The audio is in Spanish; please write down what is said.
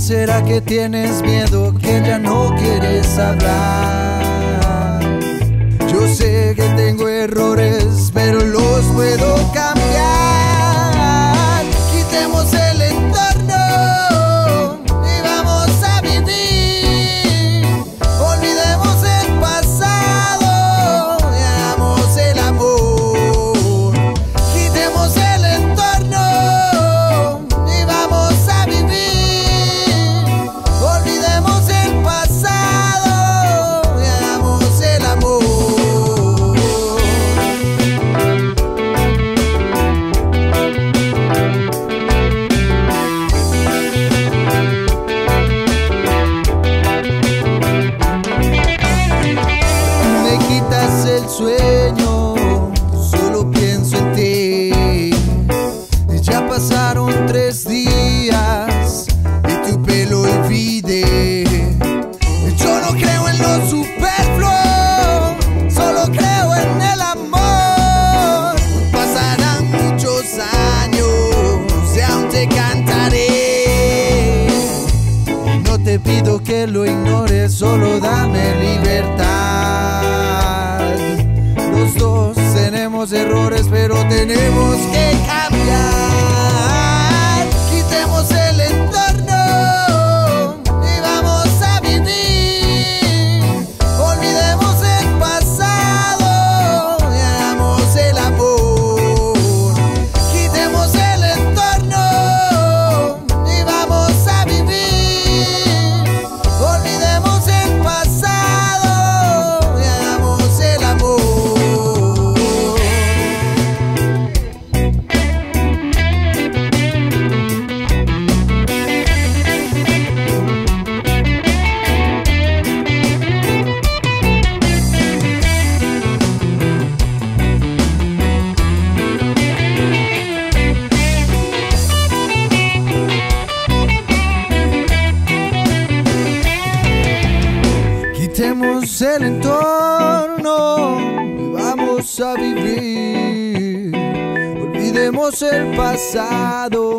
será que tienes miedo, que ya no quieres hablar? Yo sé que tengo errores, pero los puedo cambiar. Quitemos el entorno y vamos a vivir. Olvidemos el pasado y hagamos el amor. Quitemos el entorno y vamos a vivir. Olvidemos el pasado y hagamos el amor. Me quitas el sueño, solo pienso en ti. Ya pasaron 3 días y tu pelo olvidé. Yo no creo en lo superfluo, solo creo en el amor. Pasarán muchos años y aún te cantaré. No te pido que lo ignores, solo dame libertad. Los dos tenemos errores, pero tenemos que cambiar. Quitemos el entorno y vamos a vivir. Olvidemos el pasado y hagamos el amor. Quitemos el entorno y vamos a vivir. Olvidemos el pasado y hagamos el amor. Quitemos el entorno y vamos a vivir. Olvidemos el pasado